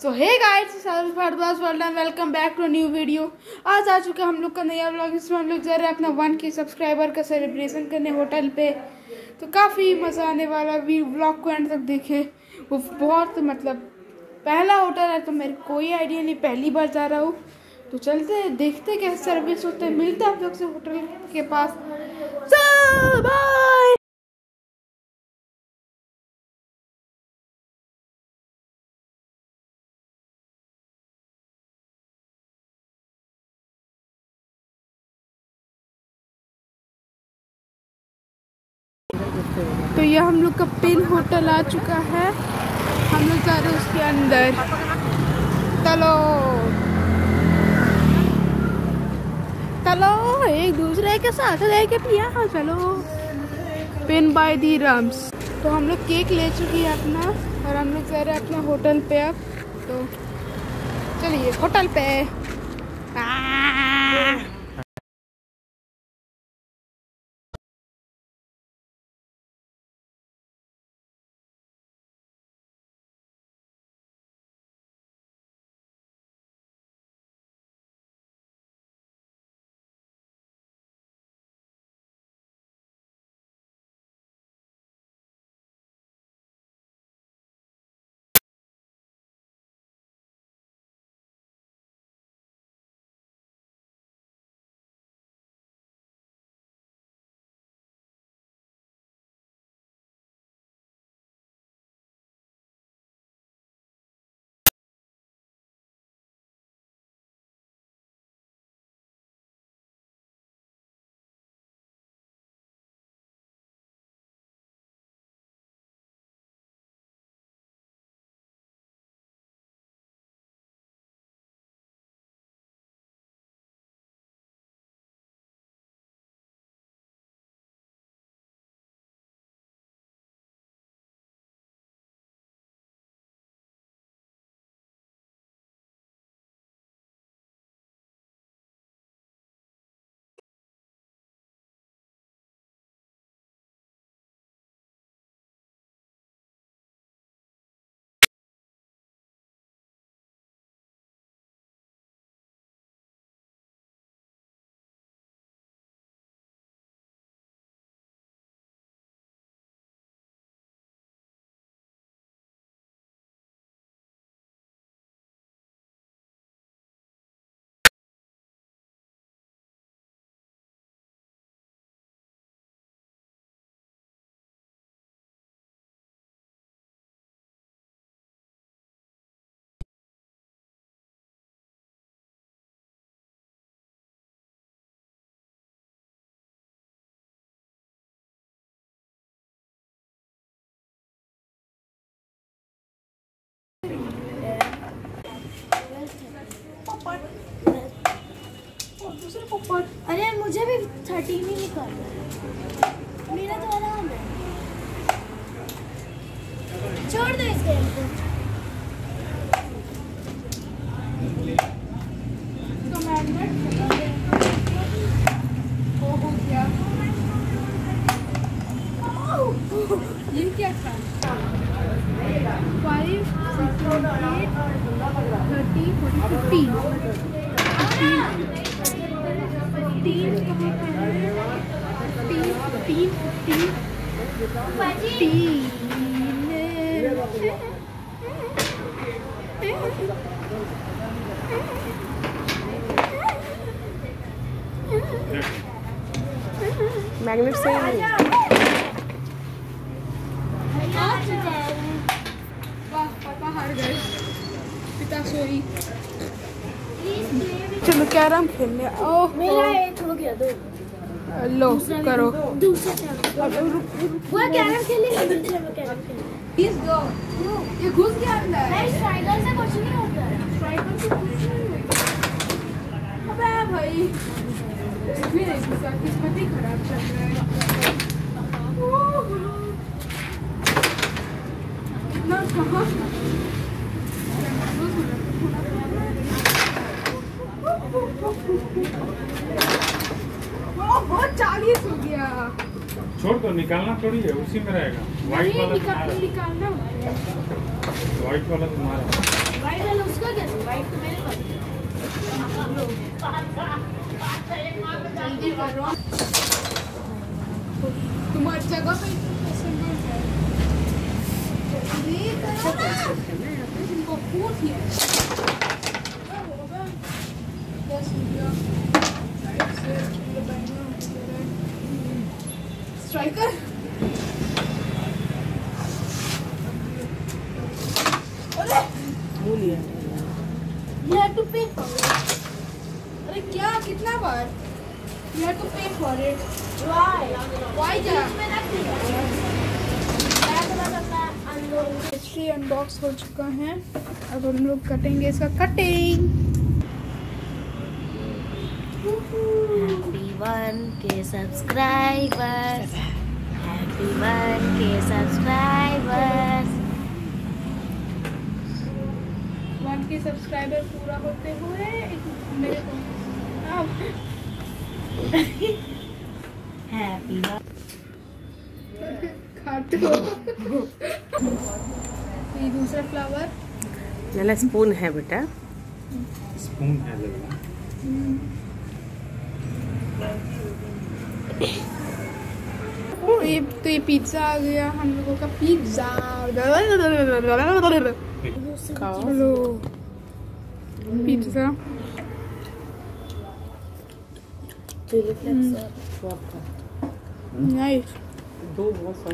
So hey guys, Bhardwaj world and welcome back to new video. आज आ चुका हम लोग का नया व्लॉग। इसमें हम लोग जा रहे हैं अपना 1K सब्सक्राइबर का सेलिब्रेशन करने होटल पे। तो काफ़ी मज़ा आने वाला। व्लॉग को एंड तक देखे। वो बहुत पहला होटल है तो मेरे कोई आइडिया नहीं, पहली बार जा रहा हूँ। तो चलते हैं, देखते कैसे सर्विस होते हैं। मिलते हैं आप लोग से होटल के पास। बाय। तो ये हम लोग का पिन होटल आ चुका है। हम लोग जा रहे हैं उसके अंदर। चलो चलो एक दूसरे के साथ लेके पिया। चलो पिन बाय दी रम्स। तो हम लोग केक ले चुके हैं अपना और हम लोग जा रहे हैं अपना होटल पे अब। तो चलिए होटल पे। अरे मुझे भी 13 ही निकालना है, मेरा तो आराम है। छोड़ दो इस गेम को। तो हो गया। ये क्या था? 5, 6, 8, 30, 40, मैग्नेट से ही वाह, पापा हार गए। पिता सोई। चलो कैरम खेलने। ओह मेरा एक हो गया, 2 लो करो। दूसरा वो कैरम खेलेंगे, दूसरे में कैरम खेलेंगे। इस दो ये घुस गया अंदर। नहीं, स्ट्राइकर से कुछ नहीं होता है। स्ट्राइकर से कुछ नहीं होता। अबे भाई भी नहीं घुसा, किस्मत ही खराब चल रहा है। इतना कहाँ 40 हो गया। छोड़ दो, निकालना थोड़ी है, उसी में रहेगा। व्हाइट वाला निकालना व्हाइट वाला तुम्हारा। तुम्हारी जगह पे तुमको पूछ लिया striker You have to pay for it. अरे क्या कितना बार you have to pay for it. Why? क्या इसमें रख दिया। मैं तो बस अपना unload पेस्ट्री अनबॉक्स हो चुका है। अब हम लोग कटेंगे इसका cutting. Happy 1K subscribers. Happy 1K subscribers. 1K subscriber पूरा होते हुए मेरे को Happy 1. खाते हो। ये दूसरा फ्लावर लला स्पून है बेटा। स्पून है लल्ला। ये पिज्जा आ गया हम लोगों का पिज्जा। हेलो पिज्जा नाइस दो बहुत सारे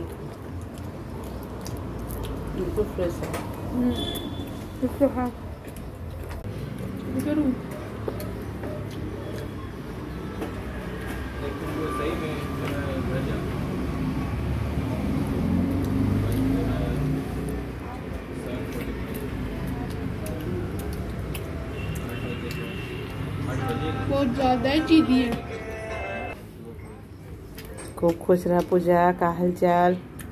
बिल्कुल फ्रेश है। इसको हाँ करूँ बहुत ज्यादा ही चीज़ है। खूब खुश रहा पूजा, का हाल चाल?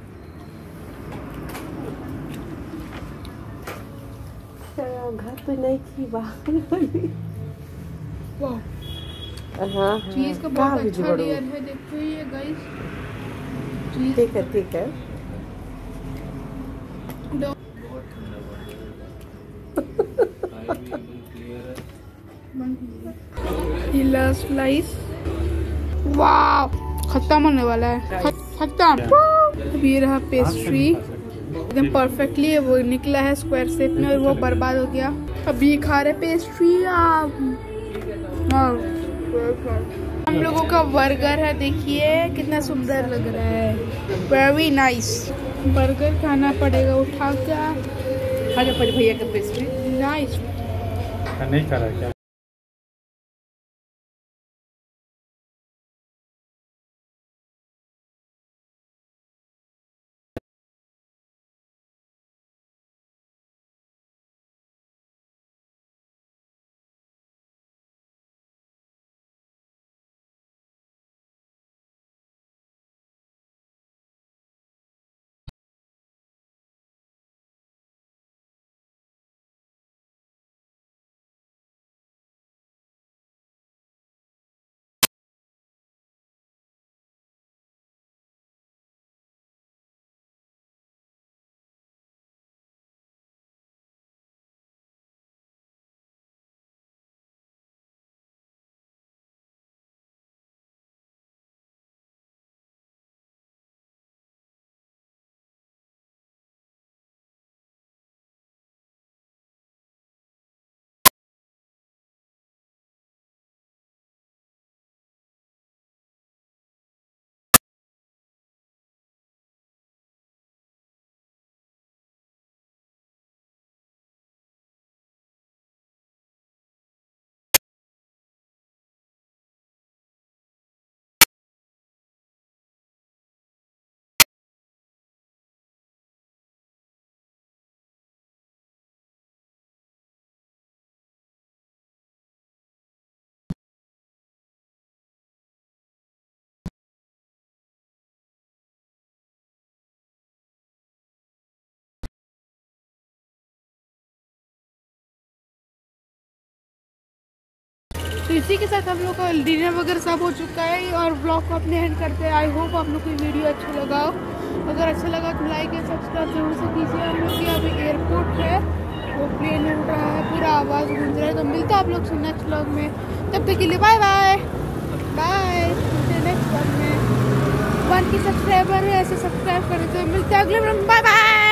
घर पे नहीं थी बाहर। वाह हाँ चीज का बहुत अच्छा लेयर है, देखो ये गाइस। ठीक है ठीक है। ये लास्ट स्लाइस वाह खत्म होने वाला है। खत्म। अब ये रहा पेस्ट्री एकदम परफेक्टली वो निकला है स्क्वायर शेप में और वो बर्बाद हो गया। अभी ये खा रहे पेस्ट्री। हम लोगों का बर्गर है, देखिए कितना सुंदर लग रहा है। Very nice. बर्गर खाना पड़ेगा उठा कर। भैया का पेस्ट्री नाइस। नहीं करा क्या? तो इसी के साथ हम लोग का डिनर वगैरह सब हो चुका है और ब्लॉग को अपने एंड करते हैं। आई होप आप लोग को वीडियो अच्छा लगा हो। अगर अच्छा लगा तो लाइक एंड सब्सक्राइब जरूर से कीजिए। हम लोग की अभी एयरपोर्ट है, वो प्लेन उड़ रहा है, पूरा आवाज़ गूंज रहा है। तो मिलता है आप लोग से नेक्स्ट ब्लॉग में, तब तक के लिए bye bye bye. K subscriber है, ऐसे सब्सक्राइब करें। तो मिलते हैं अगले वीडियो में, बाय बाय।